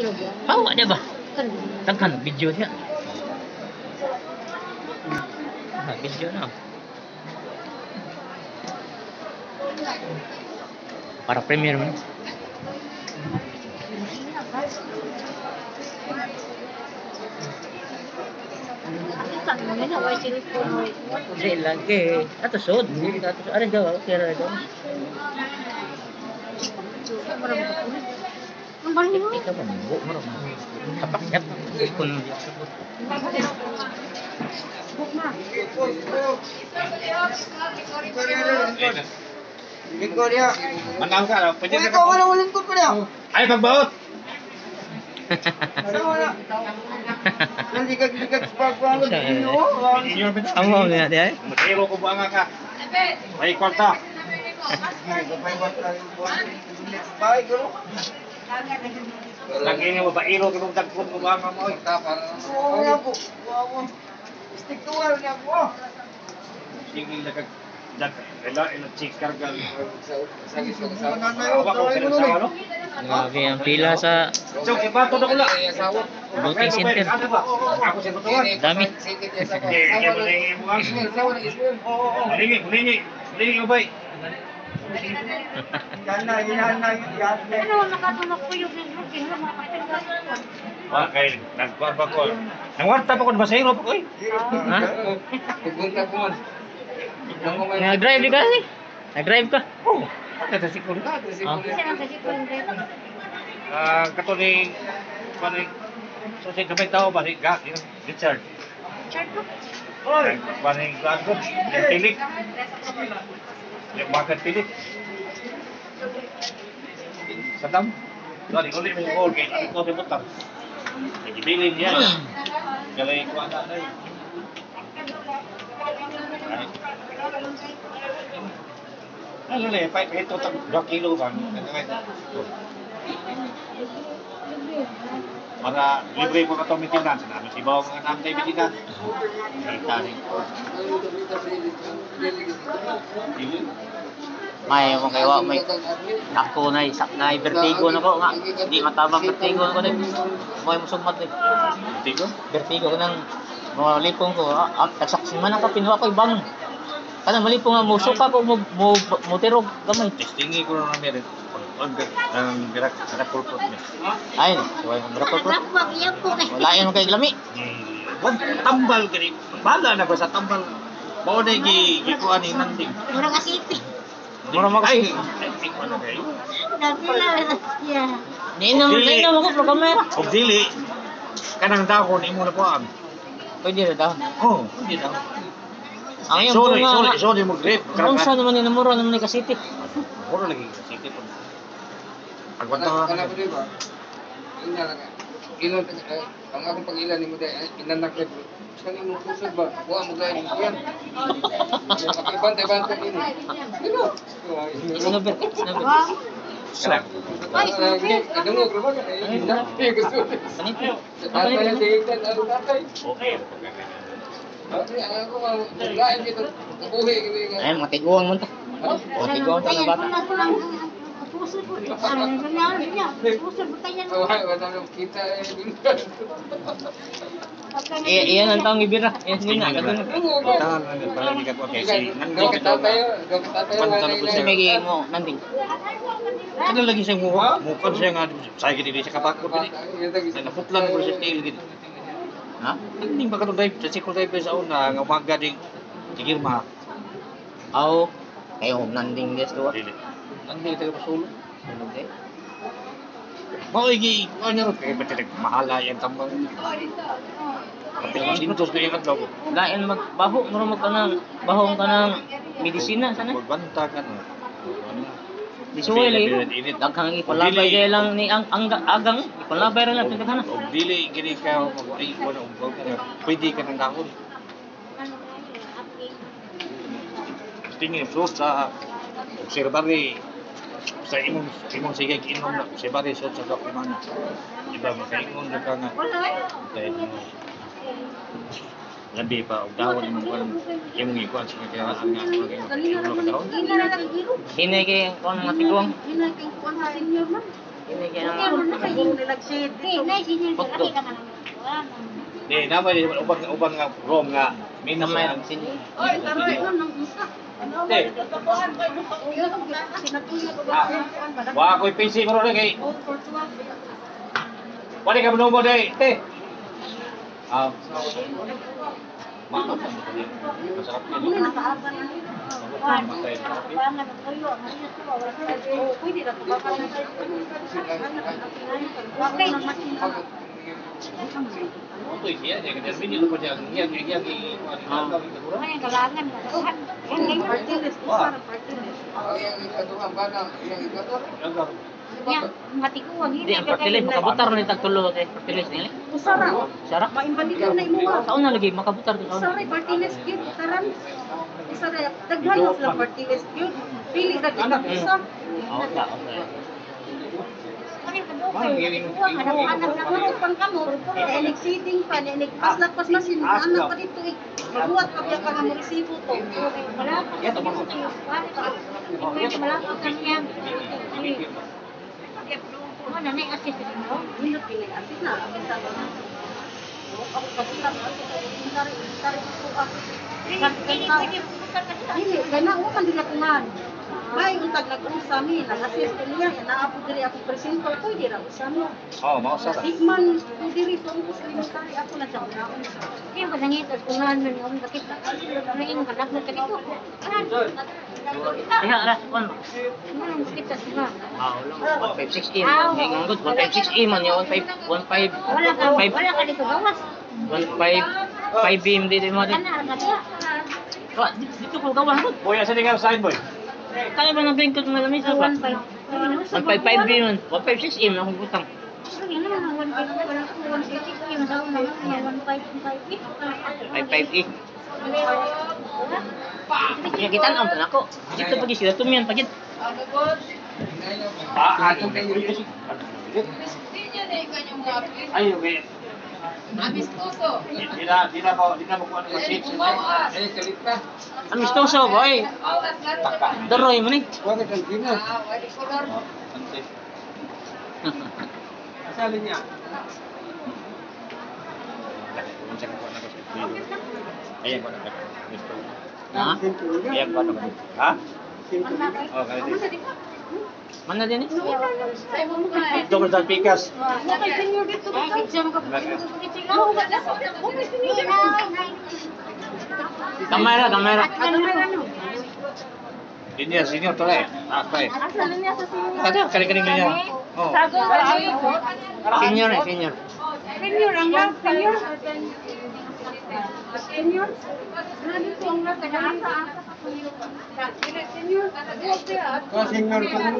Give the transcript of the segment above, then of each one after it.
Hawa dia ba? Taghan video niya. Video na. Para premiere mo. Hindi lagi. Ato sud. Ato ada daw. Kira daw. Ikaw ba? Marap. Tapak yap. Kun. Lingkod ya. Manang ka raw. Pwede Ikaw ka na lingkod pa niya. Ay, pagbaot! Sama na. Naligag-ligag sa pagpangod. Inyo, Amo nga di ay. Matiro ko ba nga ka? May kwarta. Bye, guru. Lagi niyo ba iro ko dagkon ko ba nga mo? Oo nga po. Stick to wall nga po. Sige lagag dag ila check kargal. Sagis ko Ako ko sa ano? Grabe ang pila sa So, ibato na ko la. voting center. Ako sa tutuan. Dami. Kaya mo lang mo ang. Oo. Lingi ko bay. Yan na. Ano, nakatulog ko yung looking na mga kapitbahay. Wa kay nagkuan pa ko. Nangwarta pa ko ba sa iro pa ko eh. Ha? Pupunta ko man. Nag-drive di kasi. Nag-drive ka. Oh. Kada sikon. Kasi lang kasi ko yung driver. Kato ni paning so si kamay tao ba si Richard. Chart ko. Oy, paning gago. Yung tilik. Yung bagat tilik. Sa dam. Dali ulit mo yung kay ako ko butang. Nagibilin niya. Galay ko ana na. Ano le, pa ito tag 2 kilo ba? Para libre ko ka to maintenance namin si Bawang nga namin tayo maintenance. May mo kayo may ako na vertigo na ko nga. Di matabang vertigo ko din. Mo sugmat din. Tigo? Vertigo ko nang mo lipong ko. Tasaksi man ako pinuha ko ibang. Kana malipong nga mo suka ko mo tirog gamay. Testingi ko na namin rin. Ang birak pulpot niya. Ay, so ay miracle pro. Wag yan po eh. Wala yan kay lami. Wag tambal gani. Bala na ba sa tambal? Mao na gikuan ni nanding. Mura ka city. Mura mo kasi. Ay, ano kayo? Dati lang. Yeah. Ninom ako pro kamera. Og dili kanang dahon imo na puan. Pwede na daw. Oh, hindi daw. Ang yung bunga. Sorry mo grip. Kung saan naman ni mura naman ni kasiti. Mura lagi city po. Pagwanta Kana ko di ba? Inya lang. Ilon ang akong pag-ilan ni mo dai inanak ko. Saan mo kusog ba? Wa mo dai mo yan. Pakibantay-bantay ini. Dino. Sinabi. Sarap. Kadungog ra ba ka? Eh gusto. Kanito. Tatay na tingnan ano tatay. Okay. Ay, ako lain dito. Nabuhi gini nga. Ay, matiguang mo ta. Matiguang ta na bata. Puso po. Ano niya? Puso po tayo yan. Wala wala kita Iyan ang taong ibira. Iyan din na. Kadun. Tangan na palagi ka po okay. Si nandito kita tayo, Pantalo ko Kasi siya. may mo nanding. Ano lagi siya mukon siya nga sa gidi sa kabakod gidi. Sa naputlan ko siya tail gidi. Ha? Hindi ba katong dive sa sikol dive sa una nga umaga ding tigirma. Aw. Kayo nanding guys to. Dili. Nandito tayo pasulo. Okay. Mao igi ano ro kay pati mahala yan tambang. Pati sintos ko yung adlaw. Lain magbaho mo ka nang bahong ka ng medisina sana. Magbanta ka na. Disuway lagi. Daghang ipalabay kay lang ni ang agang ipalabay ra lang pinagana. Og dili gini ka ay wala ug pwede ka nang dahon. Tingin so sa observare sa imong sige inom na observare so sa dokumento. Iba makaingon ka nga. Dahil mo labi pa og dahon imong kan imong ikuan sa kaya ang nga ka dahon. Hinay kay kon matiguang. Yun ang king kuwan sa senior man. Ini kaya Kaya nga. man na kayo nilagsit. Okay, na senior ka laki ka man. Di, naman yung uban nga room nga. Minus Kamay na. lang sin. Oy, karoy ko nang isa. Di. Sinatuyo ko Ah, ba? wala ko'y PC mo rin kay. Wala ka manubo day. Di. Ah. Masarap Muna yun. nakaaba na. Matay. Pangan ng tuyo, ang ayos ko, wala ka. Pwede na tumakan na tayo. Okay, nang masin. Ito siya, niya ka terminal ko siya. Iya. Ay, kalangan na. Ang Martinez, parang Martinez. Yang ikaduha ba na? Yang ikaduha? Yan, matikuwang Di ang partilis makabutar ni tagtulo kay partilis nila. Usara. Sarap. Maimbalikan na imuha. Kaon na lagi makabutar to. Usara Martinez cute karan. Usara daghan lang Martinez cute. Pili ra gid isa. Oo, okay. Anak na mo pang kamo. Enig seating pa, enig paslak pas masin. Anak pa dito eh. Mabuhat pa biya ka nga mo resibo to. Wala pa. Yato mo. Malapit ka niya. Ano na yung assist mo? Hindi pinay assist na. Assist ako na. Ako kasi lang. Tari ko ako. Hindi, kaya na ako mandilatungan. May untag nag-usa mi, nag-assist ko niya. Naapo diri ako presento. Pwede ra usa mo. Oh, mau sarap. Sigman, kung diri to, kung tari ako na siya. Kaya ba nangitas kung nga nun yung bakit nanging kanak na kanito? Iya, alas kon. Ano kita sila? Ah, ulang 156E. Ngayon good 156E man yung 15 Wala ka dito gawas. 5 beam dito mo. Kana ka siya. Dito ko gawa ko. Boy, asa tinggal sign boy? Kaya ba na bingkot ng lamisa ba? 155 beam 156E man akong butang. 55E. Kaya kita ang tanan ko. Dito pagi sila tumian pagit. Ah, ano kayo? Ay, okay. Amistoso. Di na mo kuha ng chips. Eh, kalita. Amistoso boy. Awas nga. Daroy mo ni. Huwag kang ginas. Wali color. Asali niya. Ayan ko na. Ha? Ayan ko na. Ha? Oh, kaya din. Mana din eh? Sa imong mga. Ito ko sa pikas. Kamera. Senior to eh. Ah, kaya. Kada kali-kali niya. Oh. Senior. Senior ang lang, senior. Senior. Grabe ko ang lang, kanya-asa. Senior. Senior ka na.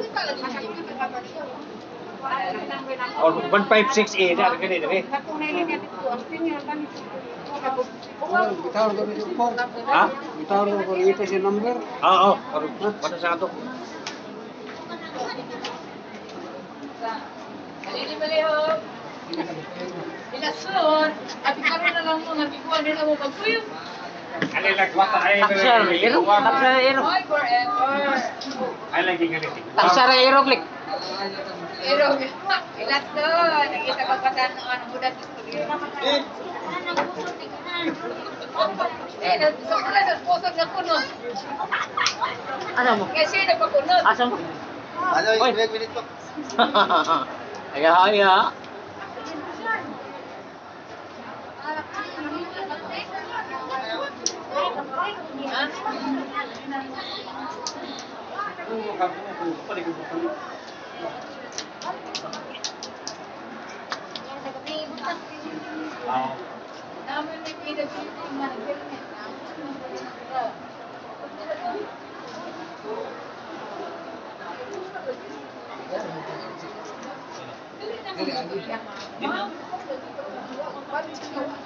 Oh, 156A na kali dali. Bitaw ko ni Supong. Ha? Bitaw ko ito si number. Oo. Ano sa ato? Bali-bali ho. Ilasun. At karon na lang mo nga biguan nila mo pagpuyo. Kali nagwata ay. Taksarero. Hoy forever. Ay lagi gali. Taksarero klik. Pero ilasun. Nakita ko pa sa ano budak ko. Nagsukulay sa sponsor na kuno. Asa mo? Kasi nagpakunod. Asa mo? Ano, Oy. yung minute ko. Ay. Naman na pinag-ibig man. Dali, ano?